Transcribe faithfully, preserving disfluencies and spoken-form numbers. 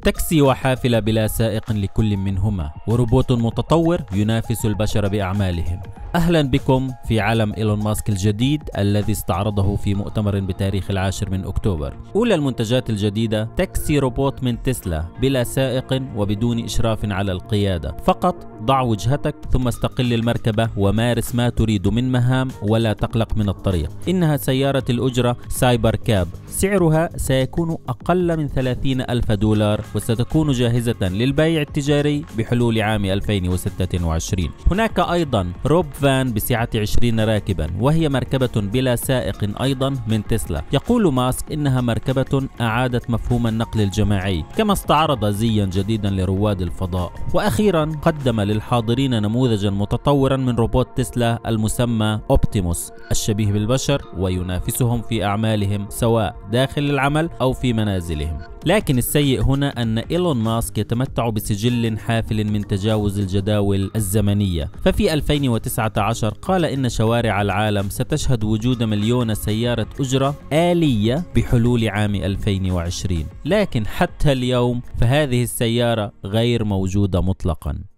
تاكسي وحافلة بلا سائق لكل منهما، وروبوت متطور ينافس البشر بأعمالهم. أهلا بكم في عالم إيلون ماسك الجديد الذي استعرضه في مؤتمر بتاريخ العاشر من أكتوبر. أولى المنتجات الجديدة تاكسي روبوت من تسلا بلا سائق وبدون إشراف على القيادة، فقط ضع وجهتك ثم استقل المركبة ومارس ما تريد من مهام ولا تقلق من الطريق. إنها سيارة الأجرة سايبر كاب، سعرها سيكون أقل من ثلاثين ألف دولار وستكون جاهزة للبيع التجاري بحلول عام ألفين وستة وعشرين. هناك أيضا روب فان بسعة عشرين راكبا، وهي مركبة بلا سائق أيضا من تسلا. يقول ماسك إنها مركبة أعادت مفهوم النقل الجماعي، كما استعرض زيا جديدا لرواد الفضاء. وأخيرا قدم للحاضرين نموذجا متطورا من روبوت تسلا المسمى أوبتيموس، الشبيه بالبشر وينافسهم في أعمالهم سواء داخل العمل أو في منازلهم. لكن السيء هنا أن إيلون ماسك يتمتع بسجل حافل من تجاوز الجداول الزمنية. ففي ألفين وتسعة عشر قال إن شوارع العالم ستشهد وجود مليون سيارة أجرة آلية بحلول عام ألفين وعشرين، لكن حتى اليوم فهذه السيارة غير موجودة مطلقا.